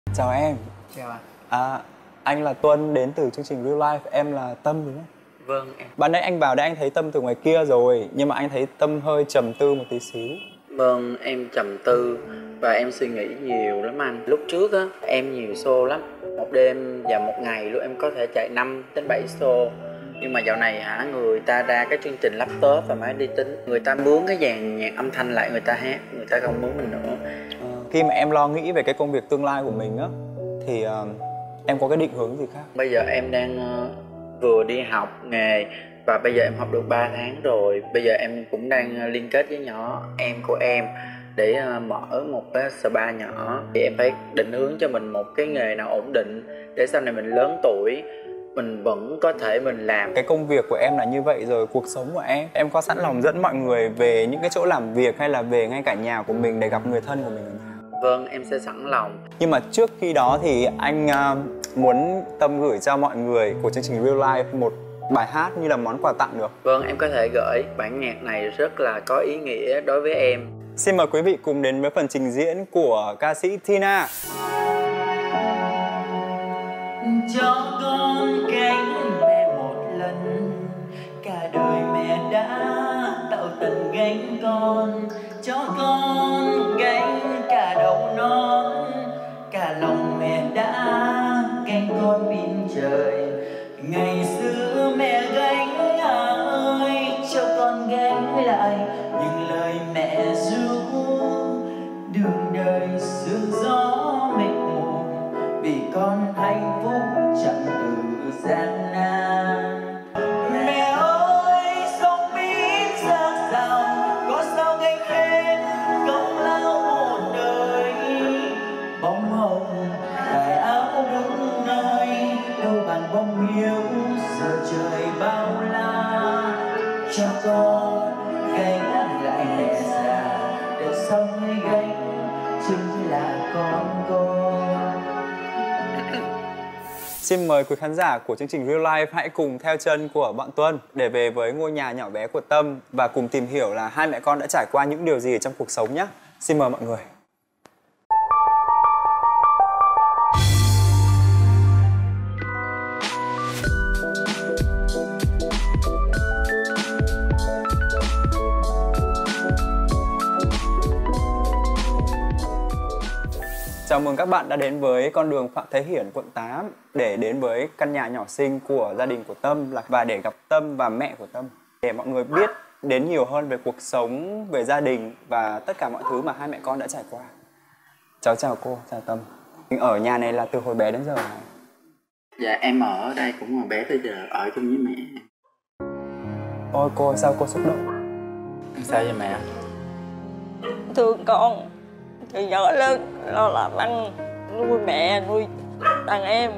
Chào em. Chào anh. Anh là Tuân đến từ chương trình Real Life, em là Tâm đúng không? Vâng em. Ban nãy anh vào đây anh thấy Tâm từ ngoài kia rồi, nhưng mà anh thấy Tâm hơi trầm tư một tí xíu. Vâng, em trầm tư và em suy nghĩ nhiều lắm anh. Lúc trước á, em nhiều show lắm. Một đêm và một ngày luôn em có thể chạy 5 đến 7 show. Nhưng mà dạo này người ta ra cái chương trình laptop và máy vi tính. Người ta mướn cái dàn nhạc âm thanh lại người ta hát, người ta không mướn mình nữa. Khi mà em lo nghĩ về cái công việc tương lai của mình á, thì em có cái định hướng gì khác? Bây giờ em đang vừa đi học nghề và bây giờ em học được 3 tháng rồi. Bây giờ em cũng đang liên kết với nhỏ em của em để mở một cái spa nhỏ. Thì em phải định hướng cho mình một cái nghề nào ổn định để sau này mình lớn tuổi mình vẫn có thể mình làm. Cái công việc của em là như vậy rồi, cuộc sống của em có sẵn lòng dẫn mọi người về những cái chỗ làm việc hay là về ngay cả nhà của mình để gặp người thân của mình ở nhà? Vâng, em sẽ sẵn lòng. Nhưng mà trước khi đó thì anh muốn Tâm gửi cho mọi người của chương trình Real Life một bài hát như là món quà tặng được. Vâng, em có thể gửi. Bản nhạc này rất là có ý nghĩa đối với em. Xin mời quý vị cùng đến với phần trình diễn của ca sĩ Tina. Cho con gánh mẹ một lần, cả đời mẹ đã tạo tần gánh con. Cho con gánh cả đầu non, cả lòng mẹ đã gánh con bên trời. Ngày xưa mẹ gánh ơi, cho con gánh lại những lời mẹ ru. Đường đời sương gió mệt mỏi, vì con hạnh phúc chẳng từ gian nan. Mẹ ơi sông biết giang dào, có sao gánh hết công lao một đời. Bông hồng cài áo đúng nơi, đâu bằng bông hiếu giờ trời bao la. Cho con gánh lại mẹ già, để sau người gánh chính là con cô. Xin mời quý khán giả của chương trình Real Life hãy cùng theo chân của bọn Tuân để về với ngôi nhà nhỏ bé của Tâm và cùng tìm hiểu là hai mẹ con đã trải qua những điều gì trong cuộc sống nhé. Xin mời mọi người. Chào mừng các bạn đã đến với con đường Phạm Thế Hiển, quận 8 để đến với căn nhà nhỏ xinh của gia đình của Tâm và để gặp Tâm và mẹ của Tâm. Để mọi người biết đến nhiều hơn về cuộc sống, về gia đình và tất cả mọi thứ mà hai mẹ con đã trải qua. Cháu chào cô, chào Tâm. Ở nhà này là từ hồi bé đến giờ này. Dạ em ở đây cũng hồi bé tới giờ, ở chung với mẹ. Ôi cô, sao cô xúc động? Sao vậy mẹ? Thương con thì nhỏ lớn lo làm ăn nuôi mẹ nuôi đàn em.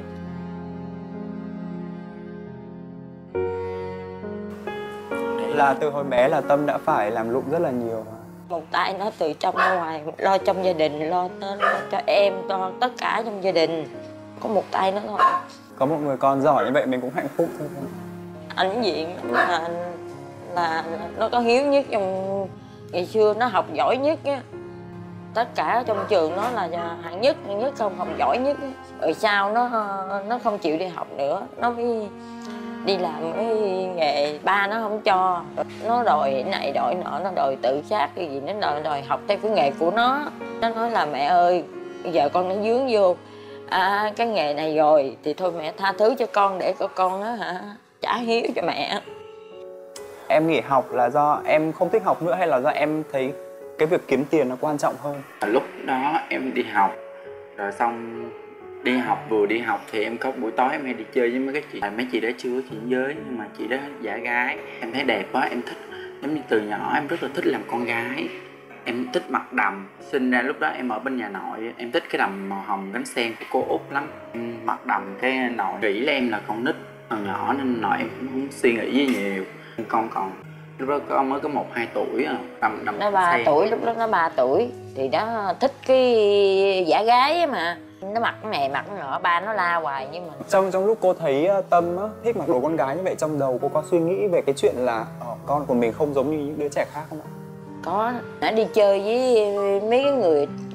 Là từ hồi bé là Tâm đã phải làm lụng rất là nhiều. Một tay nó từ trong ra ngoài lo trong gia đình, lo cho em, cho tất cả trong gia đình. Có một tay nó thôi. Có một người con giỏi như vậy mình cũng hạnh phúc thôi. Ảnh diện là nó có hiếu nhất trong ngày xưa, nó học giỏi nhất á. Tất cả trong trường nó là hạng nhất không học giỏi nhất. Rồi sau nó không chịu đi học nữa, nó mới đi làm cái nghề ba nó không cho. Nó đòi này đòi nọ, nó đòi tự sát cái gì, nó đòi học theo cái nghề của nó. Nó nói là mẹ ơi, bây giờ con đã dướng vô cái nghề này rồi thì thôi mẹ tha thứ cho con để con trả hiếu cho mẹ. Em nghỉ học là do em không thích học nữa hay là do em thấy cái việc kiếm tiền nó quan trọng hơn? Lúc đó em đi học rồi xong đi học, vừa đi học thì em có buổi tối em hay đi chơi với mấy cái chị. Mấy chị đó chưa có chuyện giới nhưng mà chị đó giả gái, em thấy đẹp quá, em thích. Giống như từ nhỏ em rất là thích làm con gái, em thích mặc đầm. Sinh ra lúc đó em ở bên nhà nội, em thích cái đầm màu hồng cánh sen của cô Út lắm. Em mặc đầm cái nội nghĩ là em là con nít còn nhỏ nên nội em cũng không suy nghĩ gì nhiều. Con còn lúc đó con mới có 1-2 tuổi à, đầm nó 3 tuổi, lúc đó nó 3 tuổi thì nó thích cái giả gái ấy mà. Nó mặc cái này mặc cái nọ, ba nó la hoài nhưng mà trong lúc cô thấy Tâm á, thích mặc đồ con gái như vậy, trong đầu cô có suy nghĩ về cái chuyện là con của mình không giống như những đứa trẻ khác không ạ? có. Nó đi chơi với mấy cái người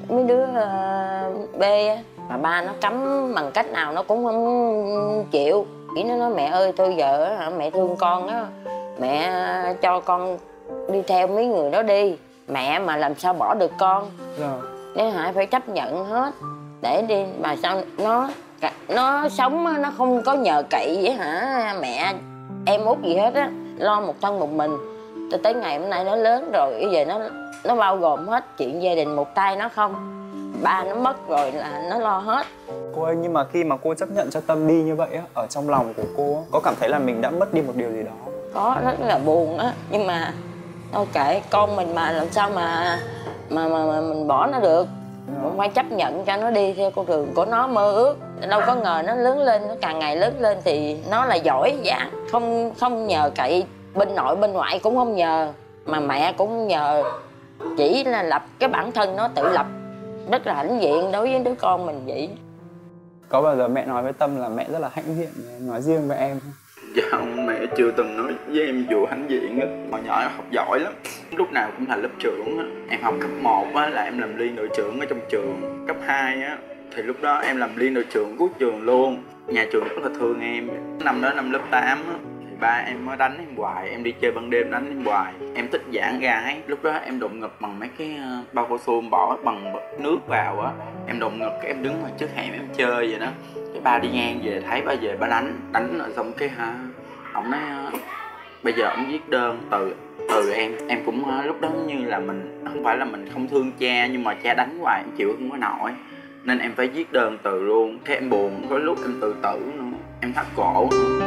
mấy đứa B á, mà ba nó cấm bằng cách nào nó cũng không chịu. Chỉ nó nói mẹ ơi thôi giờ mẹ thương con á, mẹ cho con đi theo mấy người đó đi, mẹ mà làm sao bỏ được con. Nên Hải phải chấp nhận hết để đi. Mà sao nó sống á, nó không có nhờ cậy vậy hả mẹ em út gì hết á, lo một thân một mình. Tới ngày hôm nay nó lớn rồi, bây giờ nó bao gồm hết chuyện gia đình một tay nó không. Ba nó mất rồi là nó lo hết. Cô ơi, nhưng mà khi mà cô chấp nhận cho Tâm đi như vậy á, ở trong lòng của cô á, có cảm thấy là mình đã mất đi một điều gì đó? Có, rất là buồn á, nhưng mà thôi kệ, con mình mà làm sao mà mình bỏ nó được. Cũng phải chấp nhận cho nó đi theo con đường của nó mơ ước. Đâu có ngờ nó lớn lên, nó càng ngày lớn lên thì nó là giỏi dạ. Không nhờ cậy bên nội bên ngoại cũng không nhờ, mà mẹ cũng không nhờ, chỉ là lập cái bản thân nó tự lập. Rất là hãnh diện đối với đứa con mình vậy. Có bao giờ mẹ nói với Tâm là mẹ rất là hãnh diện nói riêng với em không? Dạ không, mẹ chưa từng nói với em vụ hãnh diện á. Hồi nhỏ em học giỏi lắm, lúc nào cũng là lớp trưởng á. Em học cấp 1 á là em làm liên đội trưởng ở trong trường. Cấp 2 á thì lúc đó em làm liên đội trưởng của trường luôn. Nhà trường rất là thương em. Năm đó năm lớp 8 á thì ba em mới đánh em hoài, em đi chơi ban đêm đánh em hoài. Em thích giảng gái, lúc đó em đụng ngực bằng mấy cái bao cao su bỏ bằng nước vào á. Em đụng ngực, em đứng ngoài trước hẻm em chơi vậy đó. Cái ba đi ngang về thấy ba về ba đánh rồi xong cái ổng nói bây giờ ổng viết đơn từ em cũng lúc đó như là mình không phải là mình không thương cha, nhưng mà cha đánh hoài em chịu không có nổi nên em phải viết đơn từ luôn. Cái em buồn, có lúc em tự tử nữa, em thắt cổ nữa.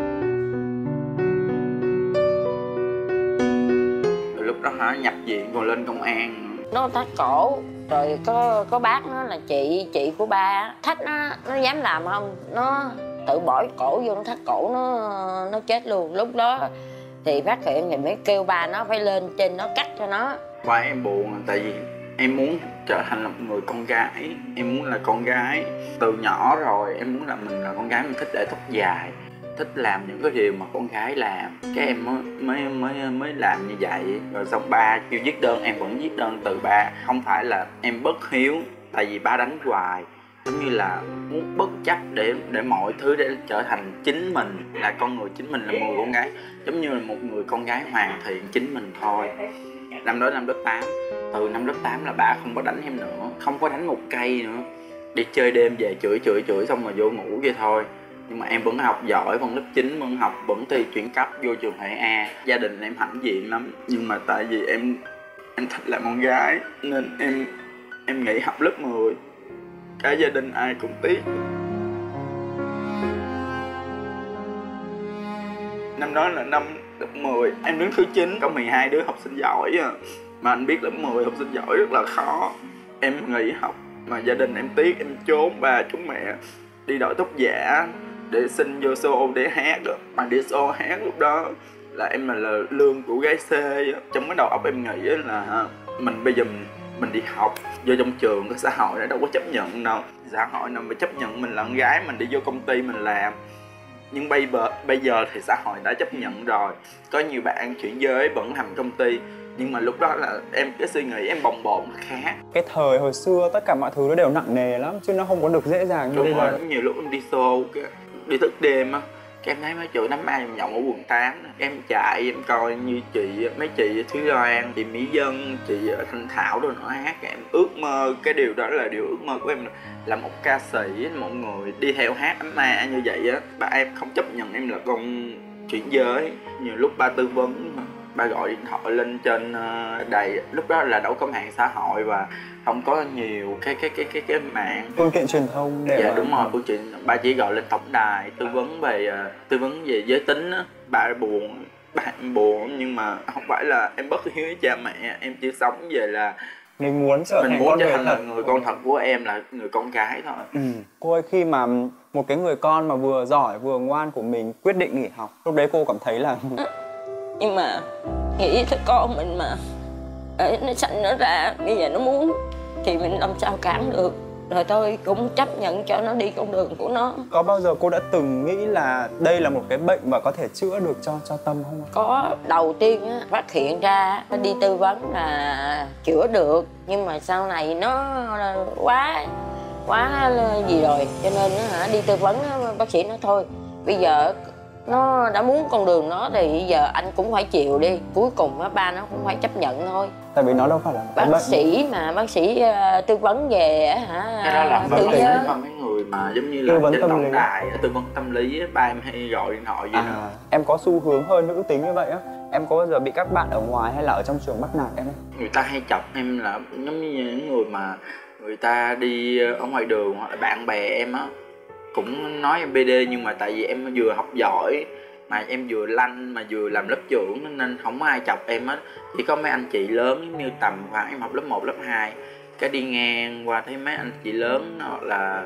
Rồi lúc đó nhập viện còn lên công an. Nó thắt cổ rồi có bác nó là chị của ba thách nó dám làm không, nó tự bỏ cổ vô nó thắt cổ nó chết luôn. Lúc đó thì phát hiện thì mới kêu ba nó phải lên trên nó cắt cho nó. Ba em buồn tại vì em muốn trở thành là một người con gái, em muốn là con gái từ nhỏ rồi. Em muốn là mình là con gái, mình thích để tóc dài, thích làm những cái điều mà con gái làm. Cái em mới làm như vậy. Rồi xong ba kêu viết đơn, em vẫn viết đơn từ ba. Không phải là em bất hiếu, tại vì ba đánh hoài, giống như là muốn bất chấp để mọi thứ để trở thành chính mình, là con người chính mình, là một người con gái, giống như là một người con gái hoàn thiện chính mình thôi. Năm đó năm lớp 8, từ năm lớp 8 là bà không có đánh em nữa, không có đánh một cây nữa. Đi chơi đêm về chửi xong rồi vô ngủ vậy thôi. Nhưng mà em vẫn học giỏi, vẫn lớp 9 vẫn học, vẫn thi chuyển cấp vô trường hệ A. Gia đình em hãnh diện lắm, nhưng mà tại vì em thích là con gái nên em nghỉ học lớp 10. Cả gia đình ai cũng tiếc. Năm đó là năm lớp 10, em đứng thứ 9, có 12 đứa học sinh giỏi à. Mà anh biết lớp 10 học sinh giỏi rất là khó. Em nghỉ học mà gia đình em tiếc, em trốn ba trốn mẹ đi đổi tóc giả để xin vô show để hát đó. Mà đi show hát lúc đó là em là lương của gái C á. Trong cái đầu óc em nghĩ là mình bây giờ mình đi học vô trong trường, cái xã hội nó đâu có chấp nhận đâu. Xã hội nào mà chấp nhận mình là con gái mình đi vô công ty mình làm. Nhưng bây giờ thì xã hội đã chấp nhận rồi. Có nhiều bạn chuyển giới vẫn làm công ty. Nhưng mà lúc đó là cái suy nghĩ em bồng bột khác. Cái thời hồi xưa tất cả mọi thứ nó đều nặng nề lắm, chứ nó không có được dễ dàng như bây giờ. Nhiều lúc em đi show, đi thức đêm á, cái em thấy mấy chỗ nắm ai nhậu ở quận 8. Em chạy em coi như mấy chị Thúy Loan, chị Mỹ Dân, chị Thanh Thảo rồi nó hát. Em ước mơ, cái điều đó là điều ước mơ của em, là một ca sĩ, một người đi theo hát ấm ma như vậy á. Ba em không chấp nhận em là con chuyển giới. Nhiều lúc ba tư vấn, ba gọi điện thoại lên trên đài. Lúc đó là đâu có mạng xã hội và không có nhiều cái mạng phương tiện truyền thông để dạ đúng rồi, phương tiện. Ba chỉ gọi lên tổng đài tư vấn về giới tính á. Ba buồn nhưng mà không phải là em bất hiếu với cha mẹ, em chỉ sống về là mình muốn trở thành là người con thật của em, là người con gái thôi. Cô ơi, khi mà một cái người con mà vừa giỏi vừa ngoan của mình quyết định nghỉ học, lúc đấy cô cảm thấy là nhưng mà nghĩ tới con mình mà nó sanh nó ra bây giờ nó muốn thì mình làm sao cản được. rồi tôi cũng chấp nhận cho nó đi con đường của nó. Có bao giờ cô đã từng nghĩ là đây là một cái bệnh mà có thể chữa được cho Tâm không? Có, đầu tiên á, phát hiện ra nó đi tư vấn là chữa được, nhưng mà sau này nó quá gì rồi, cho nên đi tư vấn bác sĩ nói thôi bây giờ nó đã muốn con đường nó thì bây giờ anh cũng phải chịu đi, cuối cùng ba nó cũng phải chấp nhận thôi. Tại vì nó đâu phải là một cái bác bệnh. sĩ mà bác sĩ tư vấn về Cái đó là tự vấn giới. mà mấy người mà giống như là Tư vấn trên tâm tổng lý. đài tư vấn tâm lý á, ba em hay gọi điện thoại vậy đó. Em có xu hướng hơi nữ tính như vậy á. Em có bao giờ bị các bạn ở ngoài hay là ở trong trường bắt nạt em không? Người ta hay chọc em là giống như những người mà người ta đi ở ngoài đường hoặc là bạn bè em á cũng nói em BD, nhưng mà tại vì em vừa học giỏi mà em vừa lanh mà vừa làm lớp trưởng nên không có ai chọc em hết. Chỉ có mấy anh chị lớn giống như tầm khoảng em học lớp 1, lớp 2 cái đi ngang qua thấy mấy anh chị lớn hoặc là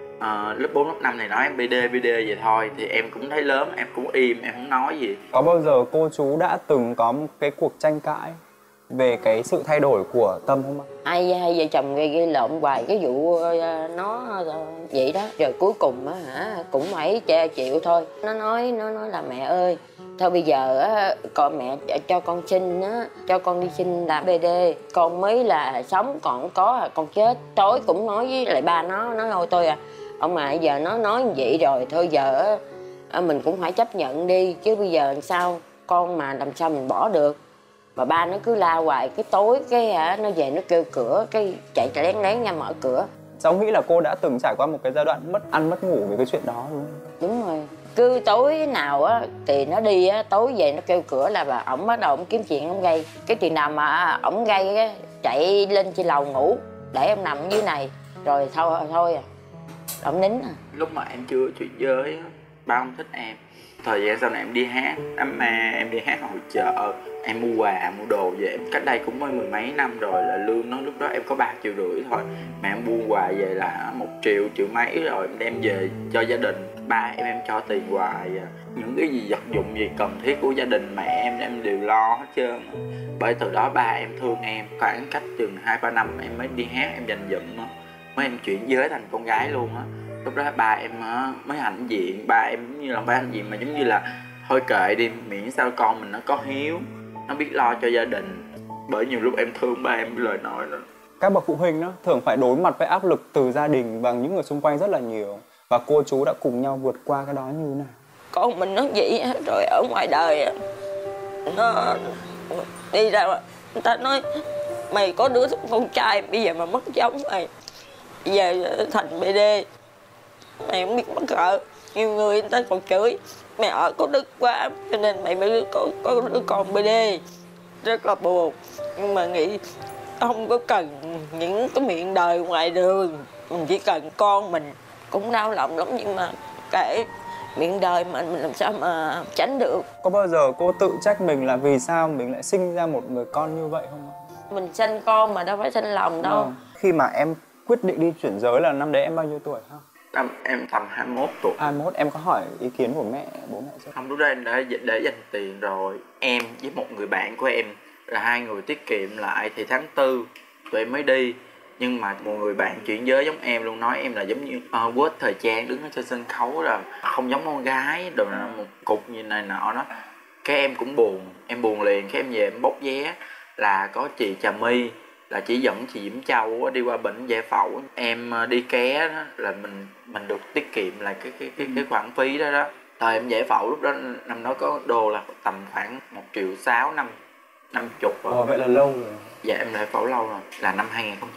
lớp 4, lớp 5 này nói em BD vậy thôi thì em cũng thấy lớn, em cũng im, em không nói gì. Có bao giờ cô chú đã từng có một cái cuộc tranh cãi về cái sự thay đổi của Tâm không ạ? Hai vợ chồng gây lộn hoài cái vụ nó vậy đó, rồi cuối cùng cũng phải chịu thôi. Nó nói là mẹ ơi thôi bây giờ con mẹ cho con xin cho con đi xin làm BD, con mới là sống, còn có con chết. Tối cũng nói với lại ba nó thôi tôi ông mà giờ nó nói như vậy rồi thôi giờ mình cũng phải chấp nhận đi chứ bây giờ làm sao con mà làm sao mình bỏ được. Mà ba nó cứ la hoài, cái tối cái nó về nó kêu cửa, cái chạy lén ra mở cửa. Cháu nghĩ là cô đã từng trải qua một cái giai đoạn mất ăn mất ngủ về cái chuyện đó đúng không? Đúng rồi, cứ tối nào thì nó đi tối về nó kêu cửa là ổng bắt đầu ổng kiếm chuyện ổng gây. Cái chuyện nào mà ổng gây chạy lên trên lầu ngủ để em nằm dưới này rồi thôi ổng nín Lúc mà em chưa chuyện giới á, ba không thích em. Thời gian sau này em đi hát đám ma, em đi hát hội chợ, em mua quà mua đồ về. Em cách đây cũng mới mười mấy năm rồi là lương nó lúc đó em có 3,5 triệu thôi, mà em mua quà về là 1 triệu, triệu mấy rồi em đem về cho gia đình. Ba em cho tiền hoài, những cái gì vật dụng gì cần thiết của gia đình mẹ em đều lo hết trơn. Bởi từ đó ba em thương em, khoảng cách chừng 2-3 năm em mới đi hát, em dành dụm mới em chuyển giới thành con gái luôn á. Lúc đó ba em mới hãnh diện, ba em giống như là ba hãnh diện mà giống như là thôi kệ đi, miễn sao con mình nó có hiếu, nó biết lo cho gia đình. Bởi nhiều lúc em thương ba em lời nói đó. Các bậc phụ huynh đó thường phải đối mặt với áp lực từ gia đình và những người xung quanh rất là nhiều, và cô chú đã cùng nhau vượt qua cái đó như thế nào? Con mình nó vậy rồi ở ngoài đời nó đi ra người ta nói mày có đứa con trai bây giờ mà mất giống mày, bây giờ thành BD mày không biết mắc cỡ. Nhiều người ta còn chửi mày ở có đức quá cho nên mày mới có đứa con BD, rất là buồn. Nhưng mà nghĩ không có cần những cái miệng đời ngoài đường, mình chỉ cần con mình. Cũng đau lòng lắm nhưng mà kệ, miệng đời mình làm sao mà tránh được. Có bao giờ cô tự trách mình là vì sao mình lại sinh ra một người con như vậy không? Mình sanh con mà đâu phải sanh lòng đâu. Khi mà em quyết định đi chuyển giới là năm đấy em bao nhiêu tuổi hả? Em tầm 21 tuổi. 21. Em có hỏi ý kiến của bố mẹ chưa? Không, lúc đó em đã để dành tiền rồi. Em với một người bạn của em là hai người tiết kiệm lại thì tháng 4 tụi em mới đi. Nhưng mà một người bạn chuyển giới giống em luôn, nói em là giống như quết thời trang, đứng ở trên sân khấu là không giống con gái, rồi là một cục như này nọ đó. Cái em cũng buồn, em buồn liền. Cái em về em bốc vé là có chị Trà My là chỉ dẫn chị Diễm Châu đi qua bệnh giải phẫu. Em đi ké đó là mình được tiết kiệm lại cái khoản phí đó đó. Thời em giải phẫu lúc đó năm đó có đô là tầm khoảng 1,6 triệu, 50 rồi. Vậy là lâu rồi. Dạ em giải phẫu lâu rồi, là năm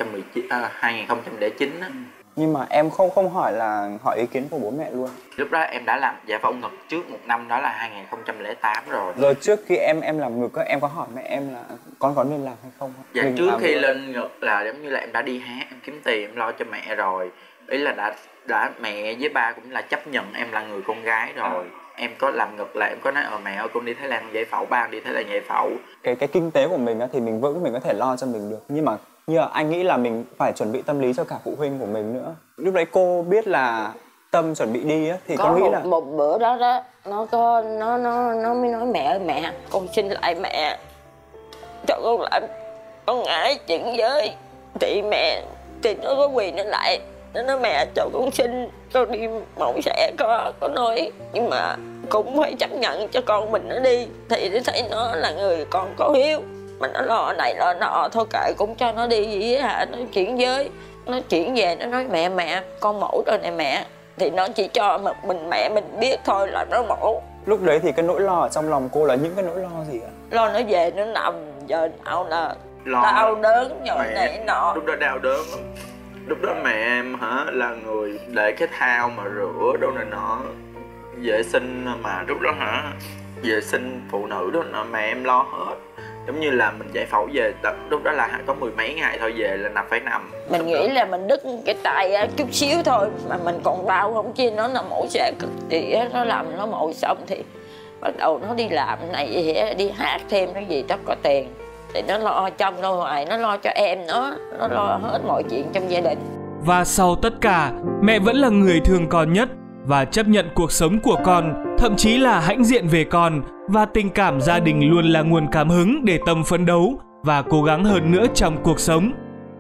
2009 á. Nhưng mà em không hỏi ý kiến của bố mẹ luôn. Lúc đó em đã làm giải phẫu ngực trước một năm, đó là 2008 rồi. Rồi trước khi em làm ngực em có hỏi mẹ em là con có nên làm hay không? Dạ trước khi lên ngực là giống như là em đã đi hát, em kiếm tiền em lo cho mẹ rồi. Ý là đã mẹ với ba cũng là chấp nhận em là người con gái rồi. Em có làm ngực là em có nói mẹ ơi con đi Thái Lan giải phẫu, ba đi Thái Lan giải phẫu. Cái kinh tế của mình thì mình vững, mình có thể lo cho mình được. Nhưng mà anh nghĩ là mình phải chuẩn bị tâm lý cho cả phụ huynh của mình nữa. Lúc đấy cô biết là Tâm chuẩn bị đi thì có con nghĩ là một bữa đó nó mới nói mẹ ơi mẹ, con xin lại mẹ cho con làm, con ngại chuyển giới thì mẹ thì nó có quyền nó lại nó nói mẹ cho con xin, con đi mẫu xe có nói, nhưng mà cũng phải chấp nhận cho con mình nó đi. Thì nó thấy nó là người con có hiếu, mà nó lo này lo nọ, thôi kệ cũng cho nó đi vậy hả. Nó chuyển giới, nó chuyển về nó nói mẹ con mổ rồi này mẹ. Thì nó chỉ cho một mình mẹ mình biết thôi là nó mổ. Lúc đấy thì cái nỗi lo ở trong lòng cô là những cái nỗi lo gì ạ? Lo nó về nó nằm, giờ nào là Lo đau đớn rồi mẹ, này nọ. lúc đó đau đớn lắm. Lúc đó mẹ em là người để cái thao mà rửa đâu này nọ, vệ sinh, mà lúc đó vệ sinh phụ nữ đó nọ mẹ em lo hết. Giống như là mình giải phẫu về, lúc đó là có 10 mấy ngày thôi về là phải nằm. Mình nghĩ là mình đứt cái tay chút xíu thôi mà mình còn đau không chi. Nó là mổ xe cực thì nó làm nó mổ xong thì bắt đầu nó đi làm này vậy, đi hát thêm cái gì tất có tiền. Thì nó lo trong lo ngoài, nó lo cho em nó lo hết mọi chuyện trong gia đình. Và sau tất cả, mẹ vẫn là người thương con nhất và chấp nhận cuộc sống của con, thậm chí là hãnh diện về con, và tình cảm gia đình luôn là nguồn cảm hứng để Tâm phấn đấu và cố gắng hơn nữa trong cuộc sống.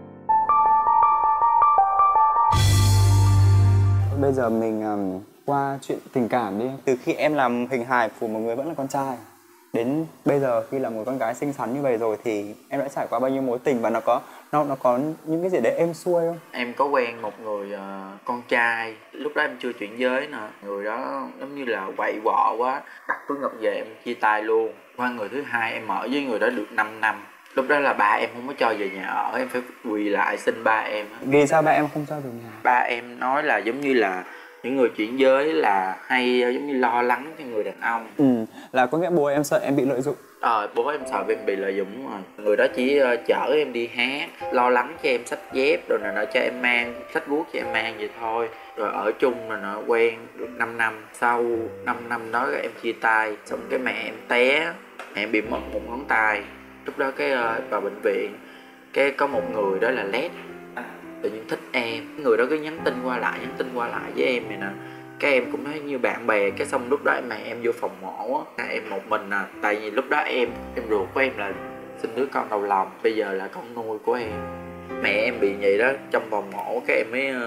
Bây giờ mình qua chuyện tình cảm đi. Từ khi em làm hình hài của một người vẫn là con trai đến bây giờ khi là một con gái xinh xắn như vậy rồi thì em đã trải qua bao nhiêu mối tình và nó có những cái gì đấy êm xuôi không? Em có quen một người con trai, lúc đó em chưa chuyển giới nè. Người đó giống như là quậy quọ quá, đặt túi ngọc về em chia tay luôn. Qua người thứ hai em ở với người đó được 5 năm. Lúc đó là ba em không có cho về nhà ở, em phải quỳ lại xin ba em. Vì sao ba em không cho về nhà? Ba em nói là giống như là những người chuyển giới là hay giống như lo lắng cho người đàn ông. Là có nghĩa bố em sợ em bị lợi dụng. Bố em sợ em bị lợi dụng rồi. Người đó chỉ chở em đi hát, lo lắng cho em xách dép rồi nó cho em mang, xách guốc cho em mang vậy thôi. Rồi ở chung là nó quen được 5 năm. Sau 5 năm đó em chia tay, xong cái mẹ em té, mẹ em bị mất một ngón tay. Lúc đó cái vào bệnh viện, cái có một người đó là lét, tự nhiên thích em. Người đó cứ nhắn tin qua lại với em này nè. Cái em cũng nói như bạn bè. Cái xong lúc đó mẹ em vô phòng mổ á, em một mình à. Tại vì lúc đó em ruột của em là sinh đứa con đầu lòng, bây giờ là con nuôi của em. Mẹ em bị vậy đó, trong vòng mổ cái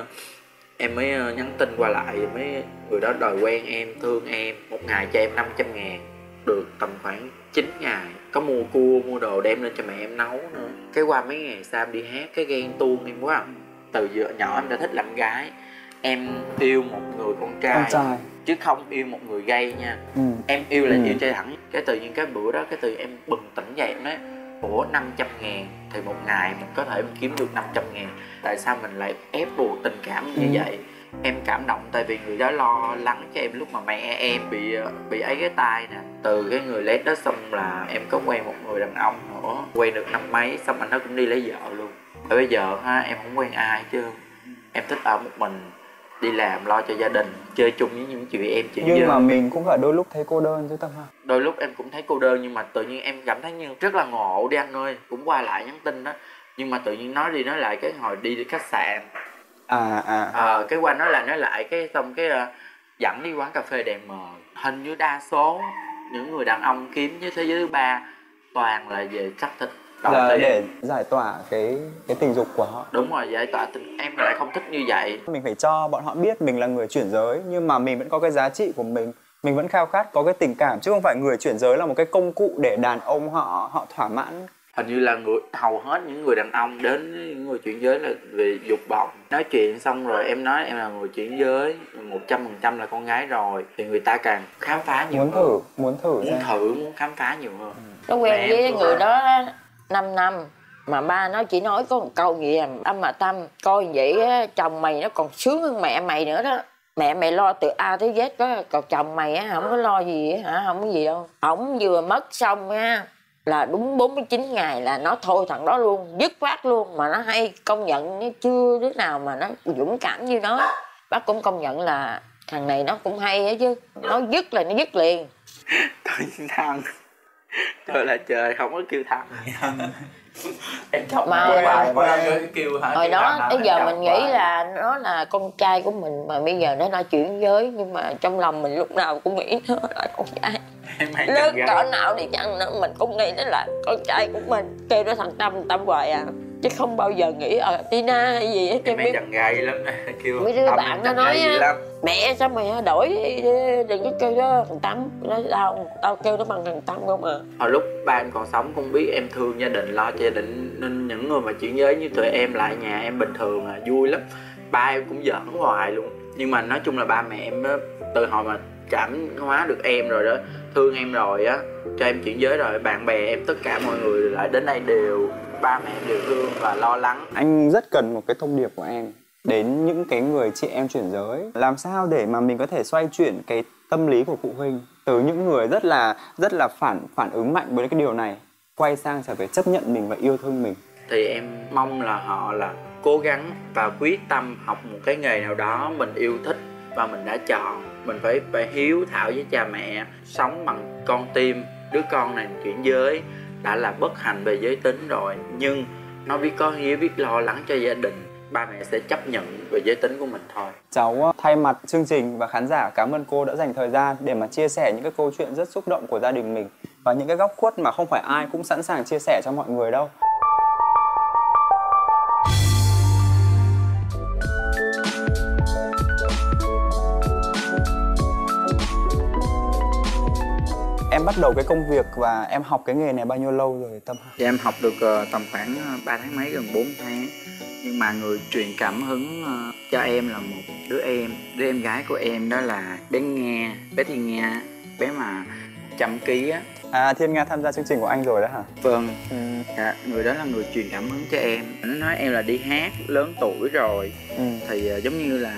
em mới nhắn tin qua lại. Người đó đòi quen em, thương em. Một ngày cho em 500.000, được tầm khoảng 9 ngày. Có mua cua, mua đồ đem lên cho mẹ em nấu nữa. Cái qua mấy ngày sau em đi hát, cái ghen tuông em quá. Từ nhỏ em đã thích làm gái. Em yêu một người con trai chứ không yêu một người gay nha. Em yêu là yêu trai thẳng. Cái tự nhiên cái bữa đó, cái tự em bừng tỉnh dậy em nói ủa 500.000 thì một ngày mình có thể kiếm được 500.000, tại sao mình lại ép buộc tình cảm như vậy. Em cảm động tại vì người đó lo lắng cho em lúc mà mẹ em bị ấy cái tai nè. Từ cái người lét đó xong là em có quen một người đàn ông nữa, quen được năm mấy, xong anh đó cũng đi lấy vợ luôn. Và bây giờ em không quen ai chứ, em thích ở một mình, đi làm lo cho gia đình, chơi chung với những chị em chị. Nhưng mà mình cũng phải đôi lúc thấy cô đơn chứ Tâm ha. Đôi lúc em cũng thấy cô đơn, nhưng mà tự nhiên em cảm thấy như rất là ngộ đi anh ơi. Cũng qua lại nhắn tin đó, nhưng mà tự nhiên nói đi nói lại, cái hồi đi khách sạn cái qua nói lại cái xong cái dẫn đi quán cà phê đèn mờ. Hình như đa số những người đàn ông kiếm với thế giới thứ ba toàn là về sắc thịt, là để giải tỏa cái tình dục của họ. Đúng rồi, giải tỏa tình. Em lại không thích như vậy. Mình phải cho bọn họ biết mình là người chuyển giới, nhưng mà mình vẫn có cái giá trị của mình vẫn khao khát có cái tình cảm, chứ không phải người chuyển giới là một cái công cụ để đàn ông họ thỏa mãn. Hình như là hầu hết những người đàn ông đến những người chuyển giới là vì dục vọng. Nói chuyện xong rồi em nói em là người chuyển giới 100% là con gái rồi, thì người ta càng khám phá nhiều hơn. Muốn khám phá nhiều hơn. Nó quen với người đó 5 năm mà ba nó chỉ nói có một câu gì mà Tâm coi vậy á, chồng mày nó còn sướng hơn mẹ mày nữa đó. Mẹ mày lo từ A tới Z đó, còn chồng mày á không có lo gì hả, không có gì đâu. Ổng vừa mất xong á là đúng 49 ngày là nó thôi thằng đó luôn, dứt khoát luôn. Mà nó hay công nhận, nó chưa đứa nào mà nó dũng cảm như nó. Bác cũng công nhận là thằng này nó cũng hay ấy chứ, nó dứt là nó dứt liền. Tôi thằng trời là trời, không có kêu thằng. Em chọc mà hồi đó bây giờ mình nghĩ hoài. là nó là con trai của mình, mà bây giờ nó đã chuyển giới, nhưng mà trong lòng mình lúc nào cũng nghĩ nó là con trai. Lớn cỡ nào đi chăng nữa mình cũng nghĩ nó là con trai của mình. Kêu nó thằng Tâm hoài à. chứ không bao giờ nghĩ Tina hay gì hết. Em ấy giận gay lắm kêu mấy đứa Tâm bạn nó giận nói gay dữ lắm. mẹ sao mày đổi đừng có kêu đó thằng Tâm. Nói tao kêu nó bằng thằng Tâm không à. Hồi lúc ba em còn sống cũng biết em thương gia đình, lo cho gia đình, nên những người mà chuyển giới như tụi em lại nhà em bình thường vui lắm. Ba em cũng giỡn hoài luôn, nhưng mà nói chung là ba mẹ em á, từ hồi mà cảm hóa được em rồi đó, thương em rồi á, cho em chuyển giới rồi, bạn bè em tất cả mọi người lại đến đây đều, ba mẹ em đều thương và lo lắng. Anh rất cần một cái thông điệp của em đến những cái người chị em chuyển giới, làm sao để mà mình có thể xoay chuyển cái tâm lý của phụ huynh từ những người rất là phản ứng mạnh với cái điều này, quay sang trở về chấp nhận mình và yêu thương mình. Thì em mong là họ là cố gắng và quyết tâm học một cái nghề nào đó mình yêu thích và mình đã chọn. Mình phải hiếu thảo với cha mẹ, sống bằng con tim. Đứa con này chuyển giới đã là bất hạnh về giới tính rồi, nhưng nó biết có hiếu, biết lo lắng cho gia đình, ba mẹ sẽ chấp nhận về giới tính của mình thôi. Cháu thay mặt chương trình và khán giả cảm ơn cô đã dành thời gian để mà chia sẻ những cái câu chuyện rất xúc động của gia đình mình và những cái góc khuất mà không phải ai cũng sẵn sàng chia sẻ cho mọi người đâu. Em bắt đầu cái công việc và em học cái nghề này bao nhiêu lâu rồi Tâm? Thì em học được tầm khoảng 3 tháng mấy, gần 4 tháng. Nhưng mà người truyền cảm hứng cho em là một đứa em gái của em, đó là bé Nga, bé Thiên Nga, bé mà 100kg á. À, Thiên Nga tham gia chương trình của anh rồi đó hả? Vâng. Dạ, người đó là người truyền cảm hứng cho em. Nó nói em là đi hát, lớn tuổi rồi thì giống như là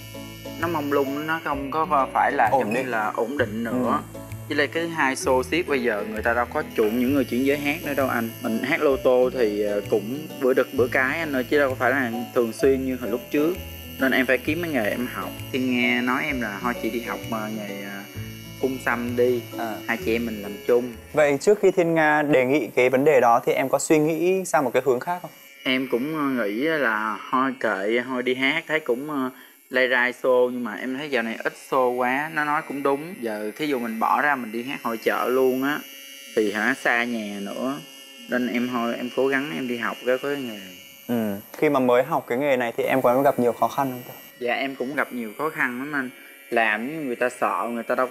nó mông lung, nó không có phải là ổn định nữa. Với lại cái hai xô xiết bây giờ người ta đâu có chuộng những người chuyển giới hát nữa đâu anh. Mình hát lô tô thì cũng bữa đực bữa cái anh ơi, chứ đâu có phải là thường xuyên như hồi lúc trước. Nên em phải kiếm cái nghề em học. Thiên Nga nói em là thôi chị đi học nghề phun xăm đi, hai chị em mình làm chung. Vậy trước khi Thiên Nga đề nghị cái vấn đề đó thì em có suy nghĩ sang một cái hướng khác không? Em cũng nghĩ là thôi kệ, thôi đi hát, thấy cũng lay rai show, nhưng mà em thấy giờ này ít show quá. Nó nói cũng đúng, giờ thí dụ mình bỏ ra mình đi hát hội chợ luôn á thì xa nhà nữa, nên em cố gắng em đi học cái nghề. Khi mà mới học cái nghề này thì em có gặp nhiều khó khăn không? Dạ em cũng gặp nhiều khó khăn lắm anh. Làm với người ta sợ, người ta đâu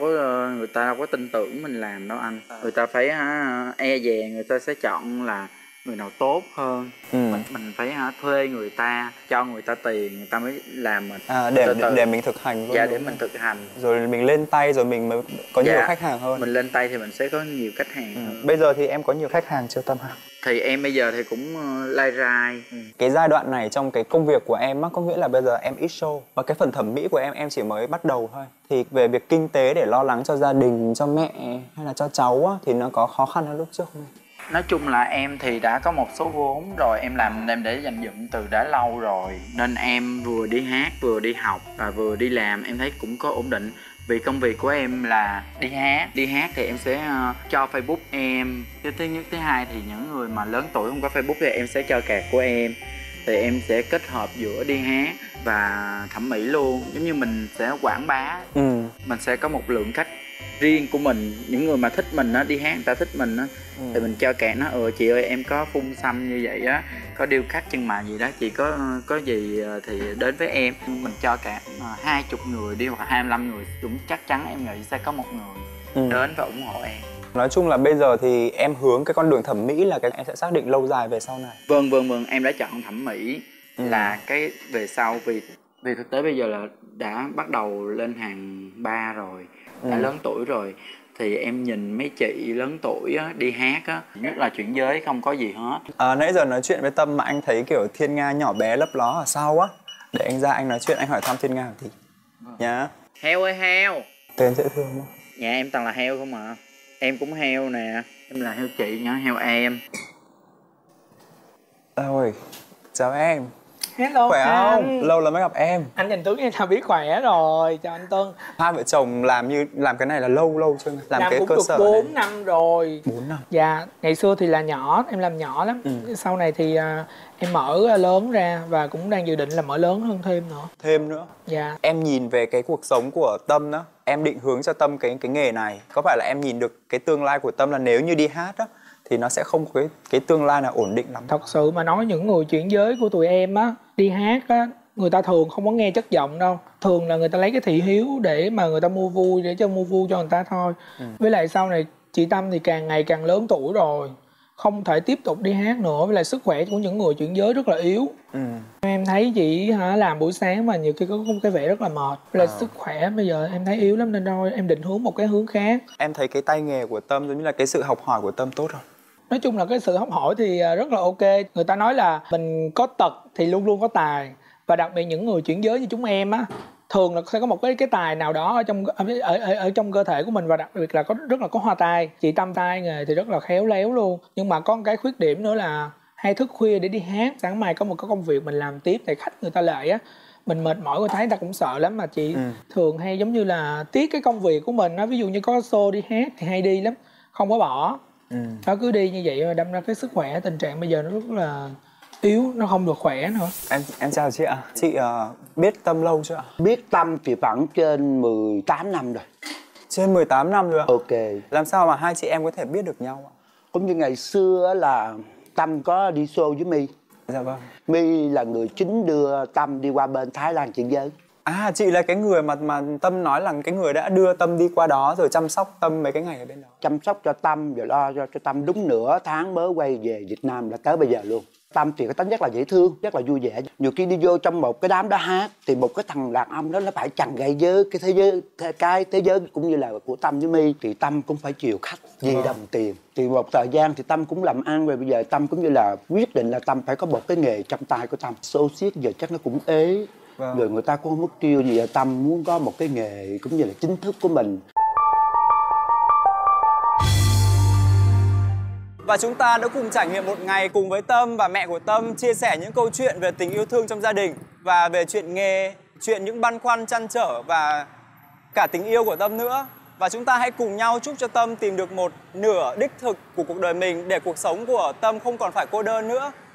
có tin tưởng mình làm đâu anh. Người ta phải e dè, người ta sẽ chọn là người nào tốt hơn. Mình phải thuê người ta, cho người ta tiền, người ta mới làm mình. Để mình thực hành luôn. Dạ, để mình thực hành. Rồi mình lên tay rồi mình mới có nhiều khách hàng hơn. Mình lên tay thì mình sẽ có nhiều khách hàng hơn. Bây giờ thì em có nhiều khách hàng chưa Tâm hả? Thì em bây giờ thì cũng lai rai. Cái giai đoạn này trong cái công việc của em á, có nghĩa là bây giờ em ít show và cái phần thẩm mỹ của em chỉ mới bắt đầu thôi. Thì về việc kinh tế để lo lắng cho gia đình, cho mẹ hay là cho cháu á, thì nó có khó khăn hơn lúc trước không? Nói chung là em thì đã có một số vốn rồi, em làm để dành dụm từ đã lâu rồi, nên em vừa đi hát, vừa đi học và vừa đi làm, em thấy cũng có ổn định. Vì công việc của em là đi hát thì em sẽ cho Facebook em. Cái thứ nhất, thứ hai thì những người mà lớn tuổi không có Facebook thì em sẽ cho card của em. Thì em sẽ kết hợp giữa đi hát và thẩm mỹ luôn, giống như mình sẽ quảng bá. Mình sẽ có một lượng khách riêng của mình, những người mà thích mình á, đi hát người ta thích mình á, thì mình cho cạn nó chị ơi em có phun xăm như vậy á, có điêu khắc chân mày gì đó, chị có gì thì đến với em. Mình cho cạn 20 người đi hoặc 25 người cũng chắc chắn em nghĩ sẽ có một người đến và ủng hộ em. Nói chung là bây giờ thì em hướng cái con đường thẩm mỹ là cái em sẽ xác định lâu dài về sau này. Vâng, em đã chọn thẩm mỹ là cái về sau, vì thực tế bây giờ là đã bắt đầu lên hàng 3 rồi, đã lớn tuổi rồi. Thì em nhìn mấy chị lớn tuổi á, đi hát á, nhất là chuyển giới không có gì hết. Nãy giờ nói chuyện với Tâm mà anh thấy kiểu Thiên Nga nhỏ bé lấp ló ở sau á. Để anh ra anh nói chuyện, anh hỏi thăm Thiên Nga một tí nhá. Heo ơi heo. Tên dễ thương không? Nhà em toàn là heo không à. Em cũng heo nè, em là heo chị nhá, heo em. Ôi, chào em. Hello khỏe anh. không? Lâu lắm mới gặp em. Anh nhìn tướng em là biết khỏe rồi. Chào anh Tân. Hai vợ chồng làm cái này là lâu chưa? Làm cái cũng cơ được sở 4 này. năm rồi. 4 năm. Dạ, ngày xưa thì là nhỏ, em làm nhỏ lắm. Sau này thì em mở lớn ra và cũng đang dự định là mở lớn hơn thêm nữa. Dạ. Em nhìn về cái cuộc sống của Tâm đó, em định hướng cho Tâm cái nghề này. Có phải là em nhìn được cái tương lai của Tâm là nếu như đi hát á thì nó sẽ không có cái tương lai nào ổn định lắm. Thật sự mà nói, những người chuyển giới của tụi em á, đi hát á, người ta thường không có nghe chất giọng đâu. Thường là người ta lấy cái thị hiếu để mà người ta mua vui, để mua vui cho người ta thôi. Với lại sau này chị Tâm thì càng ngày càng lớn tuổi rồi, không thể tiếp tục đi hát nữa. Với lại sức khỏe của những người chuyển giới rất là yếu. Em thấy chị làm buổi sáng mà nhiều khi có cái vẻ rất là mệt. Với lại sức khỏe bây giờ em thấy yếu lắm, nên thôi em định hướng một cái hướng khác. Em thấy cái tay nghề của Tâm giống như là cái sự học hỏi của Tâm tốt rồi. Nói chung là cái sự học hỏi thì rất là ok. Người ta nói là mình có tật thì luôn luôn có tài. Và đặc biệt những người chuyển giới như chúng em á, thường là sẽ có một cái tài nào đó ở trong cơ thể của mình, và đặc biệt là rất là có hoa tai. Chị Tâm tay nghề thì rất là khéo léo luôn, nhưng mà có một cái khuyết điểm nữa là hay thức khuya để đi hát. Sáng mai có một cái công việc mình làm tiếp thì khách người ta lại á, mình mệt mỏi, người thấy người ta cũng sợ lắm. Mà chị thường hay giống như là tiếc cái công việc của mình á, ví dụ như có show đi hát thì hay đi lắm, không có bỏ. Nó cứ đi như vậy, đâm ra cái sức khỏe, tình trạng bây giờ nó rất là yếu, nó không được khỏe nữa. Em chào chị ạ. Chị biết Tâm lâu chưa ạ? Biết Tâm thì khoảng trên 18 năm rồi. Trên 18 năm rồi ạ? Ok. Làm sao mà hai chị em có thể biết được nhau ạ? Cũng như ngày xưa là Tâm có đi show với My. Dạ vâng. My là người chính đưa Tâm đi qua bên Thái Lan chuyển giới. À, chị là cái người mà Tâm nói là cái người đã đưa Tâm đi qua đó rồi chăm sóc Tâm mấy cái ngày ở bên đó. Chăm sóc cho Tâm rồi lo cho Tâm đúng nửa tháng mới quay về Việt Nam, là tới bây giờ luôn. Tâm thì có tính rất là dễ thương, rất là vui vẻ. Nhiều khi đi vô trong một cái đám đó hát thì một cái thằng đàn ông đó nó phải chằng gay với cái thế giới cũng như là của Tâm với My, thì Tâm cũng phải chiều khách vì đồng tiền. Thì một thời gian thì Tâm cũng làm ăn rồi, bây giờ Tâm cũng như là quyết định là Tâm phải có một cái nghề trong tay của Tâm. Xô xiết giờ chắc nó cũng ế. Rồi người ta cũng không mất tiêu gì, Tâm muốn có một cái nghề cũng như là chính thức của mình. Và chúng ta đã cùng trải nghiệm một ngày cùng với Tâm và mẹ của Tâm, chia sẻ những câu chuyện về tình yêu thương trong gia đình và về chuyện nghề, chuyện những băn khoăn trăn trở và cả tình yêu của Tâm nữa. Và chúng ta hãy cùng nhau chúc cho Tâm tìm được một nửa đích thực của cuộc đời mình, để cuộc sống của Tâm không còn phải cô đơn nữa.